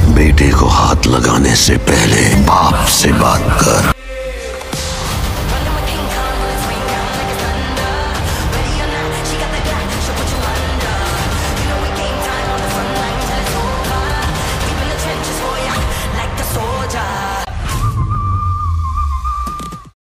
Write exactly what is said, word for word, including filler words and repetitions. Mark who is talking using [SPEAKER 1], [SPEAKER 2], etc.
[SPEAKER 1] बेटे को हाथ लगाने से पहले बाप से बात कर।